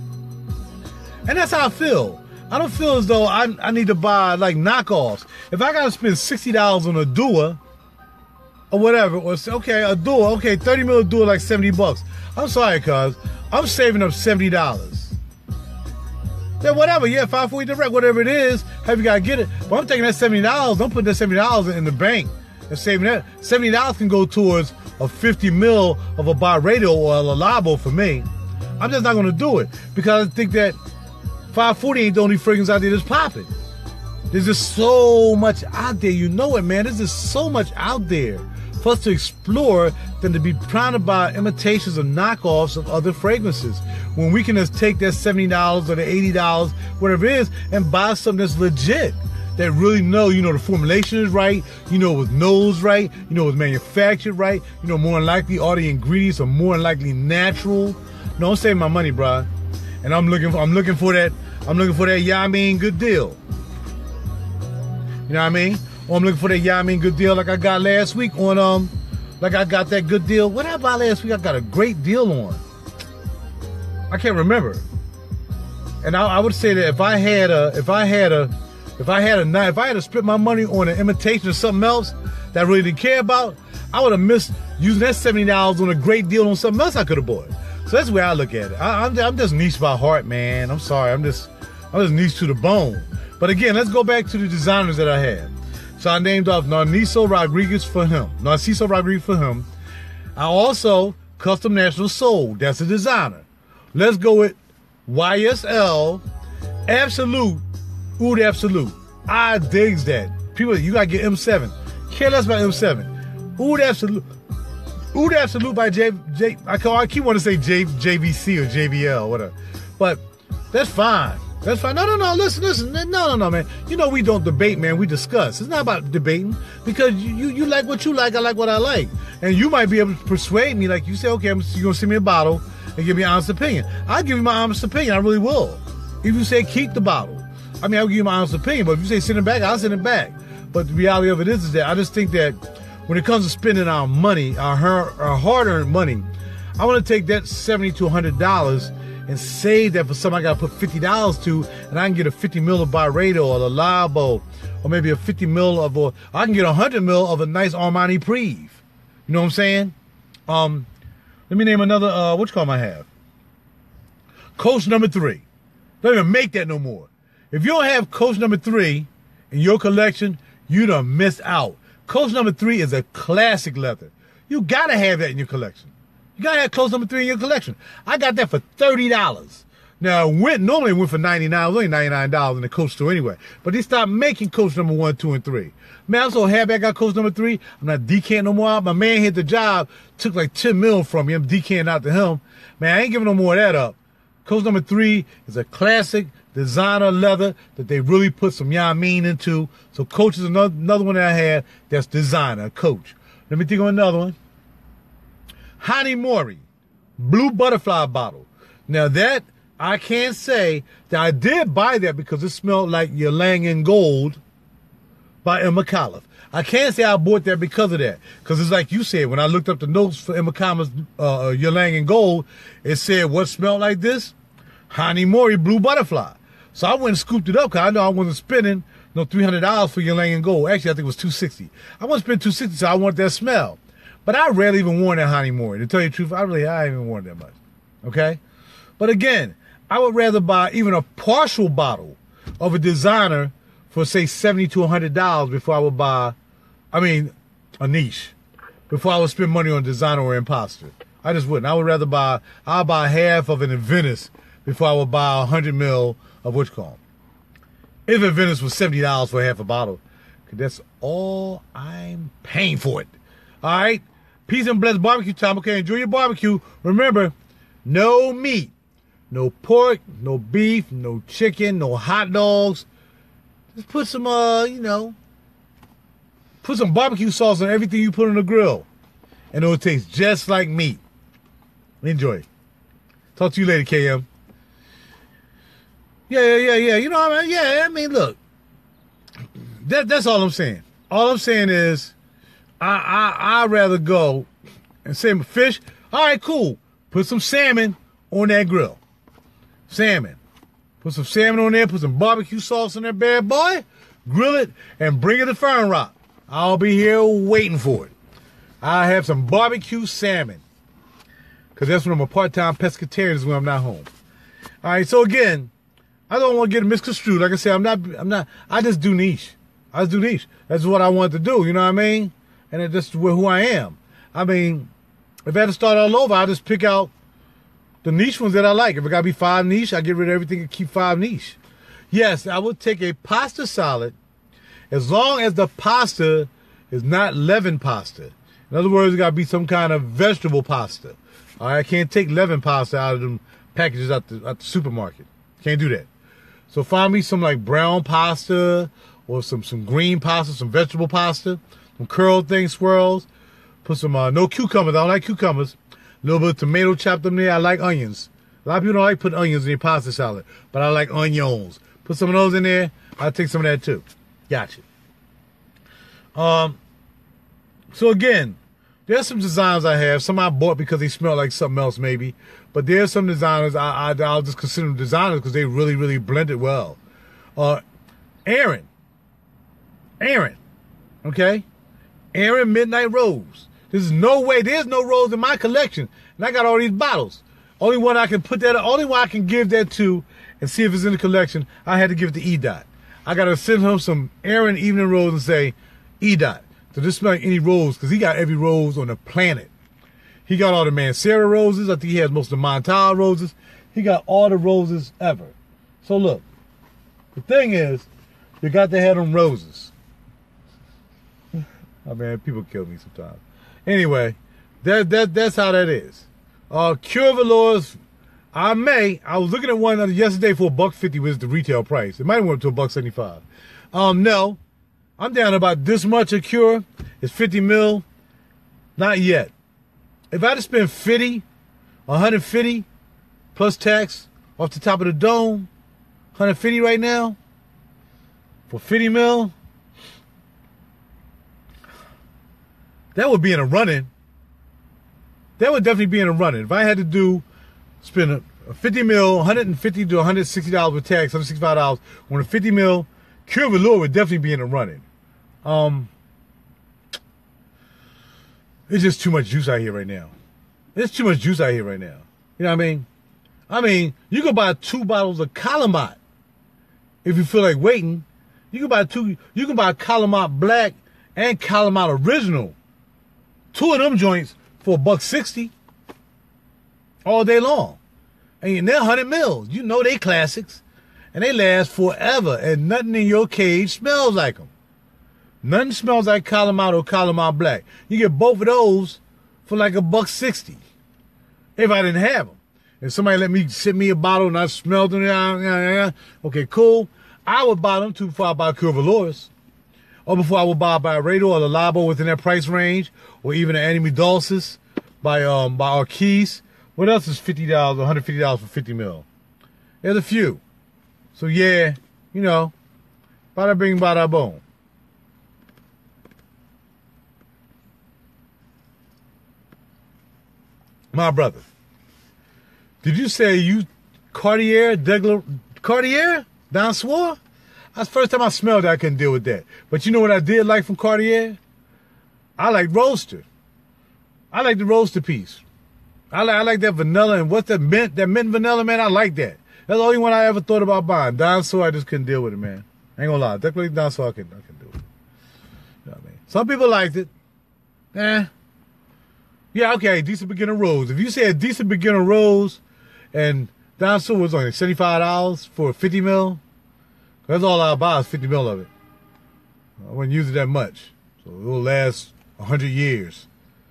Speaker 1: And that's how I feel. I don't feel as though I need to buy like knockoffs. If I gotta spend $60 on a Dua or whatever, or okay, a Dua, 30 mil Dua like $70. I'm sorry, cuz I'm saving up $70. Then whatever, 540 direct, whatever it is, have you gotta get it. But I'm taking that $70, I'm putting that $70 in the bank and saving that. $70 can go towards a 50 mil of a Byredo or a Le Labo for me. I'm just not gonna do it, because I think that 540 ain't the only fragrance out there that's popping. There's just so much out there, you know it, man. There's just so much out there for us to explore than to be trying to buy imitations of knockoffs of other fragrances, when we can just take that $70 or the $80, whatever it is, and buy something that's legit, that really know, you know, the formulation is right, you know, it was nosed right, you know, it was manufactured right, you know, more than likely all the ingredients are more than likely natural. No, I'm saving my money, bro. And I'm looking for that, good deal. You know what I mean? Or I'm looking for that good deal like I got last week on like I got that good deal. What did I buy last week? I got a great deal on. I can't remember. And I would say that if I had to split my money on an imitation of something else that I really didn't care about, I would have missed using that $70 on a great deal on something else I could have bought. So that's the way I look at it. I'm just niche by heart, man. I'm sorry. I'm just niche to the bone. But again, let's go back to the designers that I had. So I named off Narciso Rodriguez for him. I also Custom National Soul. That's a designer. Let's go with YSL Absolute Oud Absolute. I digs that. People, you gotta get M7. Care less about M7. Oud Absolute. Oud Absolute by I keep wanting to say JVC or JVL, whatever. But That's fine. That's fine. No. Listen. No, man. You know we don't debate, man. We discuss. It's not about debating because you like what you like. I like what I like. And you might be able to persuade me, like you say, okay, you're going to send me a bottle and give me an honest opinion. I'll give you my honest opinion. I really will. If you say keep the bottle, I mean, I'll give you my honest opinion. But if you say send it back, I'll send it back. But the reality of it is that I just think that when it comes to spending our money, our hard-earned money, I want to take that $70 to $100 and save that for something I got to put $50 to, and I can get a 50 mil of Byredo or a Labo, or maybe a 50 mil of, or I can get 100 mil of a nice Armani Preve. You know what I'm saying? Let me name another, which column I have? Coach number 3. Don't even make that no more. If you don't have Coach number 3 in your collection, you done missed out. Coach number 3 is a classic leather. You gotta have that in your collection. You gotta have Coach number 3 in your collection. I got that for $30. Now, normally it went for $99. It was only $99 in the Coach store anyway. But they stopped making Coach number 1, 2, and 3. Man, I'm so happy I got Coach number 3. I'm not decanting no more out. My man hit the job, took like 10 mil from me. I'm decanting out to him. Man, I ain't giving no more of that up. Coach number 3 is a classic designer leather that they really put some mean into. So Coach is another one that I had that's designer, Coach. Let me think of another one. Hani Mori, blue butterfly bottle. Now that, I can't say that I did buy that because it smelled like Ylang in Gold by Emma Khalif. I can't say I bought that because of that. Because it's like you said, when I looked up the notes for Emma Khalif's Ylang in Gold, it said, what smelled like this? Hani Mori, blue butterfly. So I went and scooped it up because I know I wasn't spending no $300 for Ylang in Gold. Actually, I think it was $260. I wasn't spending $260, so I wanted that smell. But I rarely even worn that Hani Mori. To tell you the truth, I haven't even worn that much. Okay? But again, I would rather buy even a partial bottle of a designer for, say, $70 to $100 before I would buy, a niche. Before I would spend money on designer or imposter. I just wouldn't. I would rather I'll buy half of an Inventus before I would buy 100 mil of which call. If Inventus was $70 for half a bottle, because that's all I'm paying for it. All right? Peace and blessed barbecue time. Okay, enjoy your barbecue. Remember, no meat, no pork, no beef, no chicken, no hot dogs. Just put some, put some barbecue sauce on everything you put on the grill. And it'll taste just like meat. Enjoy. Talk to you later, KM. Yeah. You know what I mean? Yeah, look. That's all I'm saying. All I'm saying is, I'd rather go and say fish. All right, cool. Put some salmon on that grill. Salmon. Put some salmon on there. Put some barbecue sauce on that bad boy. Grill it and bring it to Fern Rock. I'll be here waiting for it. I'll have some barbecue salmon. Because that's when I'm a part-time pescatarian is when I'm not home. All right, so again, I don't want to get misconstrued. Like I said, I just do niche. That's what I want to do, you know what I mean? And that's who I am. If I had to start all over, I'll just pick out the niche ones that I like. If it got to be 5 niche, I get rid of everything and keep 5 niche. Yes, I would take a pasta salad as long as the pasta is not leavened pasta. In other words, it got to be some kind of vegetable pasta. All right, I can't take leavened pasta out of them packages at the supermarket. Can't do that. So find me some like brown pasta or some green pasta, some vegetable pasta, some curled thing swirls. Put some, no cucumbers. I don't like cucumbers. A little bit of tomato chopped up there. I like onions. A lot of people don't like putting onions in their pasta salad, but I like onions. Put some of those in there. I'll take some of that too. Gotcha. So again, there's some designs I have. Some I bought because they smell like something else maybe. But there's some designers I'll just consider them designers because they really, really blend it well. Aaron. Okay? Aaron Midnight Rose. There's no rose in my collection. And I got all these bottles. Only one I can give that to and see if it's in the collection, I had to give it to E-Dot. I got to send him some Aaron Evening Rose and say, E-Dot, so just smell like any rose, because he got every rose on the planet. He got all the Mancera roses. I think he has most of the Montal roses. He got all the roses ever. So look, the thing is, you got to have them roses. Oh man, people kill me sometimes. Anyway, that's how that is. Cure Velours, I was looking at one yesterday for $1.50 was the retail price. It might have went to $1.75. No, I'm down about this much a cure. It's 50 mil. Not yet. If I had to spend 50, 150 plus tax off the top of the dome, 150 right now for 50 mil, that would be in a running. That would definitely be in a running. If I had to spend a 50 mil, 150 to $160 with tax, $165 on a 50 mil, Cure Velour would definitely be in a running. It's just too much juice out here right now. There's too much juice out here right now. You know what I mean? You can buy 2 bottles of Calumet if you feel like waiting. You can buy Calumet Black and Calumet Original. 2 of them joints for $1.60 all day long. And they're 100 mils. You know they classics. And they last forever. And nothing in your cage smells like them. Nothing smells like Calumet or Calumet Black. You get both of those for like $1.60. If I didn't have them. If somebody send me a bottle and I smelled them, okay, cool. I would buy them too before I buy Cure Velours. Or before I would buy Byredo or the Labo within that price range. Or even the Anime Dulcis by Arquise. What else is $50, $150 for 50 mil? There's a few. So yeah, you know, bada bing, bada boom. My brother, did you say you Cartier Danseur? That's the first time I smelled it, I couldn't deal with that. But you know what I did like from Cartier? I like Roaster. I like the Roaster piece. I like that vanilla and what's that mint vanilla, man, I like that. That's the only one I ever thought about buying. Danseur, I just couldn't deal with it, man. I ain't gonna lie. Definitely Danseur, I couldn't do it. You know what I mean? Some people liked it. Yeah, okay, decent beginner rose. If you say a decent beginner rose and Danseur was only $75 for 50 mil, that's all I'll buy is 50 mil of it. I wouldn't use it that much. So it'll last 100 years.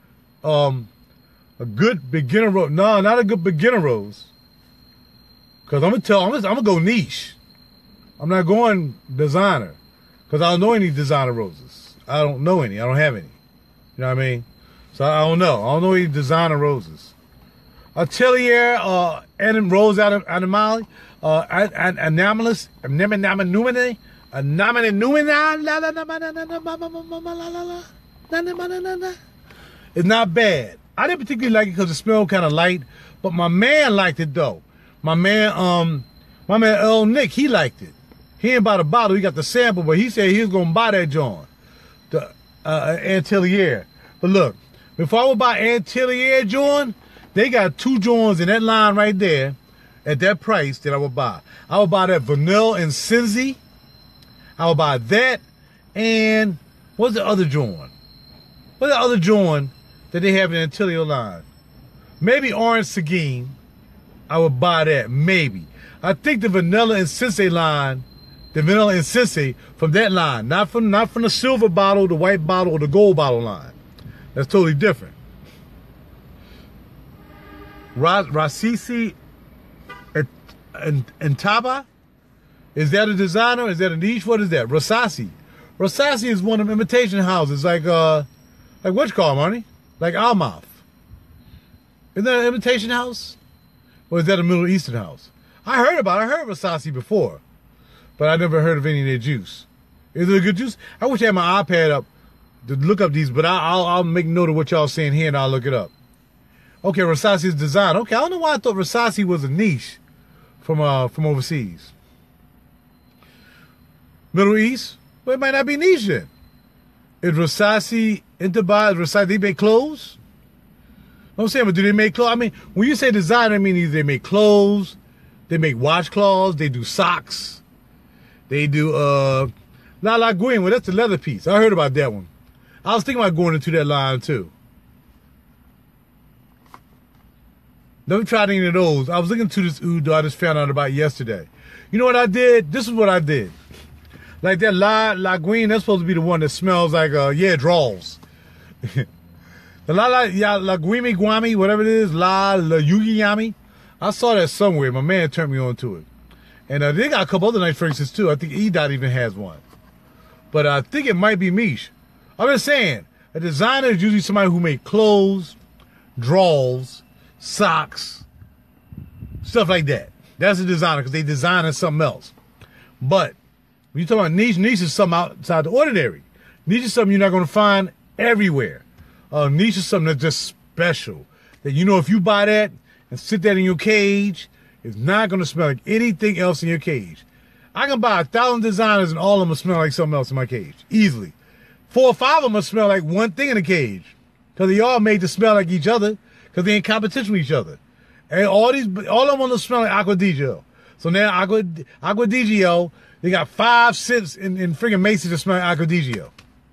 Speaker 1: A good beginner rose. No, not a good beginner rose. Because I'm gonna go niche. I'm not going designer. Because I don't know any designer roses. I don't know any. I don't have any. You know what I mean? So I don't know. I don't know any designer roses. Atelier, and rose animali, anomalous, numine, it's not bad. I didn't particularly like it because it smelled kind of light, but my man liked it though. My man Earl Nick, he liked it. He ain't bought a bottle, he got the sample, but he said he was gonna buy that joint, the Atelier. But look, before I would buy Atelier joint, they got 2 joints in that line right there at that price that I would buy. I would buy that Vanilla and Cincy. I would buy that, and what's the other joint? What's the other joint that they have in the Atelier line? Maybe Orange Seguin. I would buy that, maybe. I think the Vanilla and Cincy line, the Vanilla and Cincy from that line, not from the silver bottle, the white bottle, or the gold bottle line. That's totally different. Rasisi and Taba? Is that a designer? Is that a niche? What is that? Rasasi. Rasasi is one of them imitation houses, like what you call them, Arnie? Like Almaf. Isn't that an imitation house? Or is that a Middle Eastern house? I heard Rasasi before, but I never heard of any of their juice. Is it a good juice? I wish I had my iPad up to look up these, but I'll make note of what y'all saying here and I'll look it up. Okay, Rasasi's design. Okay, I don't know why I thought Rasasi was a niche from overseas. Middle East? Well, it might not be niche then. Is Rasasi Rasasi, they make clothes? I'm saying, but do they make clothes? I mean, when you say design, I mean either they make clothes, they make washcloths, they do socks, they do La La Guin. Well, that's the leather piece. I heard about that one. I was thinking about going into that line too. Never tried any of those. I was looking to this oud I just found out about yesterday. You know what I did? This is what I did. Like that La Guin, that's supposed to be the one that smells like, draws. The La Guimi Guami, whatever it is, La Yugi Yami. I saw that somewhere. My man turned me on to it. And they got a couple other nice fragrances too. I think E-Dot even has one. But I think it might be Miche. I'm just saying, a designer is usually somebody who make clothes, drawers, socks, stuff like that. That's a designer because they design something else. But when you talk about niche, niche is something outside the ordinary. Niche is something you're not going to find everywhere. Niche is something that's just special. That you know if you buy that and sit that in your cage, it's not going to smell like anything else in your cage. I can buy 1,000 designers and all of them will smell like something else in my cage. Easily. 4 or 5 of them will smell like one thing in the cage. Because they all made to smell like each other. Because they in competition with each other. And all of them want to smell like Acqua di Gio. So now Acqua di Gio, they got 5 scents in friggin' Macy's to smell like Acqua di Gio.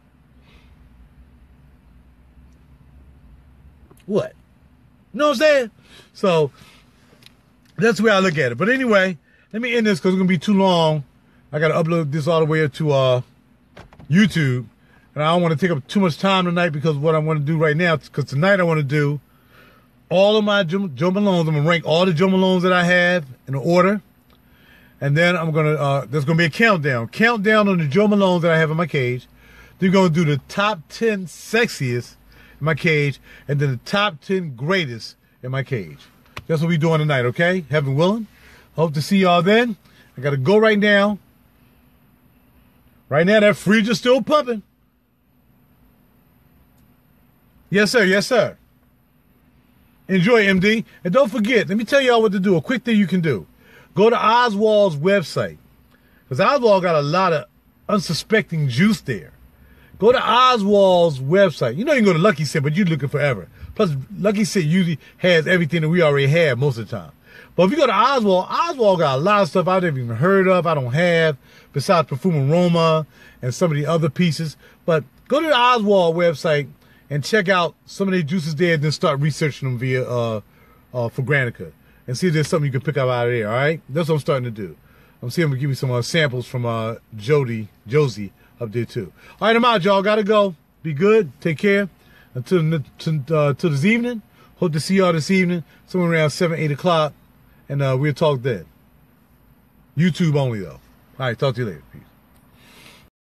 Speaker 1: What? You know what I'm saying? So that's the way I look at it. But anyway, let me end this because it's going to be too long. I got to upload this all the way to YouTube. And I don't want to take up too much time tonight because what I want to do right now, because tonight I want to do all of my Jo Malones. I'm going to rank all the Jo Malones that I have in order. And then I'm going to, there's going to be a countdown. Countdown on the Jo Malones that I have in my cage. Then we're going to do the top 10 sexiest in my cage. And then the top 10 greatest in my cage. That's what we're doing tonight, okay? Heaven willing. Hope to see y'all then. I got to go right now. Right now, that freezer's still pumping. Yes, sir. Yes, sir. Enjoy, MD. And don't forget, let me tell y'all what to do. A quick thing you can do. Go to Oswald's website. Because Oswald got a lot of unsuspecting juice there. Go to Oswald's website. You know you can go to Lucky Scent, but you're looking forever. Plus, Lucky Scent usually has everything that we already have most of the time. But if you go to Oswald, Oswald got a lot of stuff I've never even heard of, I don't have, besides Parfum Aroma and some of the other pieces. But go to the Oswald website and check out some of the juices there and then start researching them via for Granica. And see if there's something you can pick up out of there, all right? That's what I'm starting to do. I'm seeing if we give me some samples from Josie up there too. All right, I'm out, y'all. Gotta go. Be good. Take care. Until this evening. Hope to see y'all this evening, somewhere around 7, 8 o'clock. And we'll talk then. YouTube only, though. All right, talk to you later. Peace.